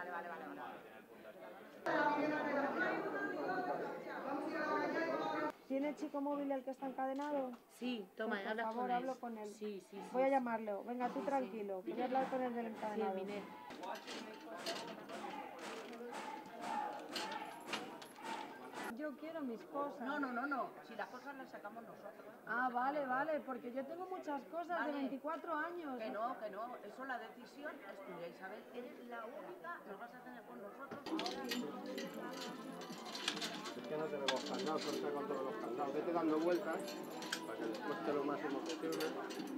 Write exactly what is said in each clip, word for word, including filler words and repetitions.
vale, vale, vale. ¿Tiene chico móvil el que está encadenado? Sí, toma, Pues, habla por favor, con él. hablo con él. Sí, sí, sí. Voy a llamarlo. Venga, tú tranquilo. Voy a hablar con él del encadenado. Sí, Miner. Yo quiero mis cosas. No, no, no, no. Si las cosas las sacamos nosotros. Ah, vale, vale, porque yo tengo muchas cosas Vale. de veinticuatro años. Que no, que no. Eso la decisión es tuya, Isabel. Eres la única, nos vas a tener con nosotros ahora. Es que no tenemos caldados, corta con todos los caldados. Vete dando vueltas para que les cueste lo máximo posible.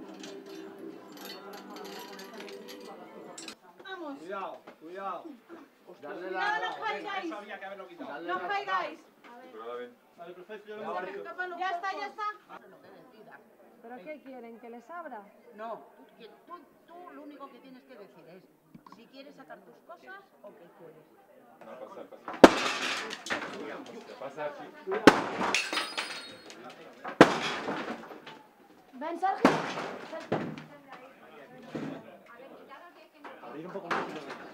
Vamos. Cuidado, cuidado. Dale Cuidado, no caigáis. Eso había que haberlo quitado. No caigáis. Vale, perfecto. Ya está, ya está. Lo que decidas. ¿Pero qué quieren? ¿Que les abra? No, tú, que- tú, tú lo único que tienes que decir es si quieres sacar tus cosas o qué quieres. No, pasa, pasa. Pasa aquí. Ven, Sergio. Abrir un poco más.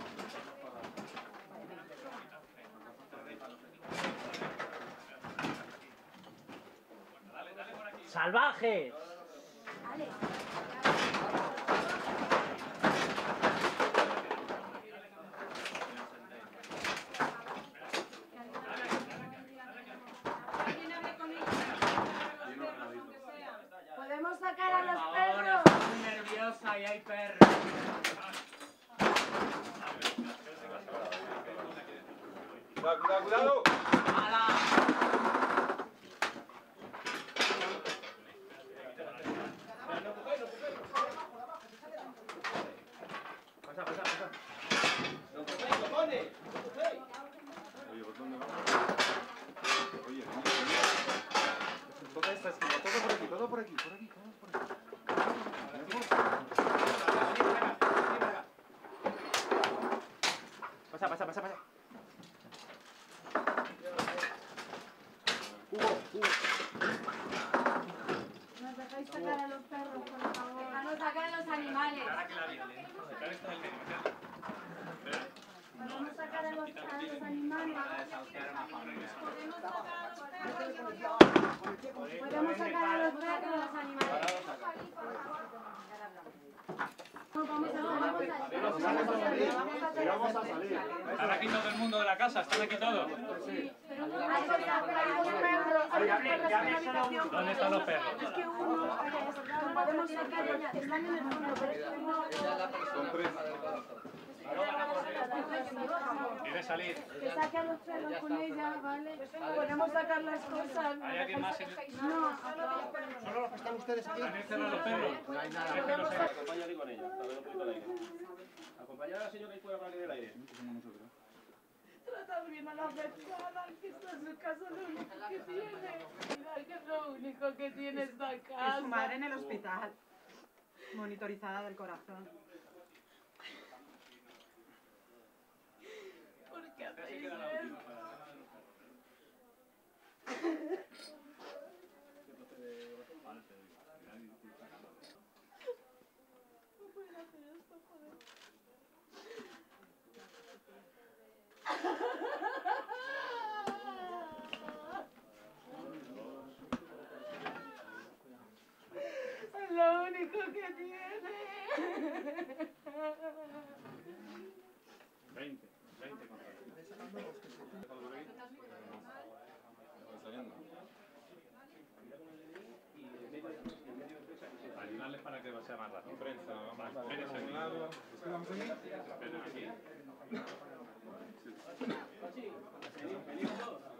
¡Salvajes! ¿Podemos sacar a los perros? Estoy nerviosa y hay perros. Cuidado, cuidado, cuidado. Pasa, pasa, pasa. Oye, ¿por dónde vamos? Oye, venga, venga. Toda esta esquina, todo por aquí, todo por aquí, por aquí, todo por aquí. Pasa, pasa, pasa, pasa. Hugo, Hugo. ¿Nos dejáis sacar a los perros, por favor? Déjanos sacar a los animales. Podemos sacar a los, a los animales. Podemos sacar a los perros y a los animales. No, vamos a vamos a salir. Vamos a salir. Están aquí todo el mundo de la casa, están aquí todos. Pero no hay que sacar a los perros. Hay dos perros en la habitación. ¿Dónde están los perros? Es que uno, podemos sacar, están en el fondo, pero es que uno... Son tres. ¿Quiere salir? Que saque a los perros con ella, ¿vale? Podemos sacar las cosas. ¿Hay alguien más? En... No, Solo los que están ustedes aquí. ¿Han encerrado los perros? No hay nada. Acompáñale con ella, a ver un poquito el aire. Acompañar al señor que pueda hablar del aire. Trata bien a la persona, que esta es su casa, lo único que tiene. Mira, que es lo único que tiene esta casa. Y su madre en el hospital, monitorizada del corazón. ¿Por qué hacéis esto? No pueden hacer esto, joder. Es lo único que tiene. veinte, veinte contra veinte. Déjalo por ahí. Está saliendo. Ayudarles para que sea más rápido. Prensa, vamos. Esperen a un lado. ¿Vamos aquí? Esperen aquí. Sí.